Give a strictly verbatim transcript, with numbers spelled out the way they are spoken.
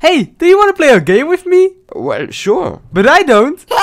Hey, do you want to play a game with me? Well, sure. But I don't.